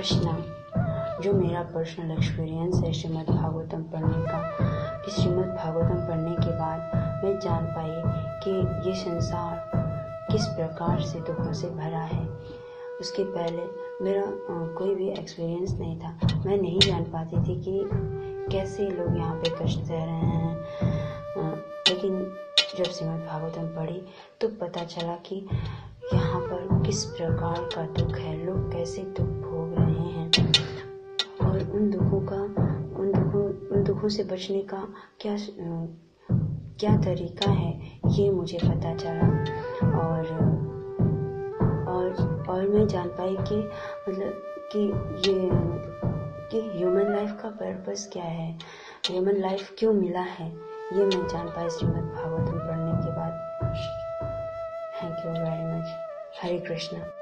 कृष्णा। जो मेरा personal experience है श्रीमद् भागवतम पढ़ने का, कि श्रीमद् भागवतम पढ़ने के बाद मैं जान पाई कि ये संसार किस प्रकार से दुखों से भरा है। उसके पहले मेरा कोई भी एक्सपीरियंस नहीं था। मैं नहीं जान पाती थी कि कैसे लोग यहाँ पे कष्ट सह रहे हैं। लेकिन जब श्रीमद् भागवतम पढ़ी तो पता चला कि यहाँ पर किस प्रकार का दुख है, लोग कैसे दुख भोग रहे हैं और उन दुखों से बचने का क्या तरीका है, ये मुझे पता चला। और मैं जान पाई कि मतलब कि ह्यूमन लाइफ का पर्पस क्या है, ह्यूमन लाइफ क्यों मिला है, ये मैं जान पाई श्रीमद् भागवतम पढ़ने के बाद। Thank you very much. Hare Krishna.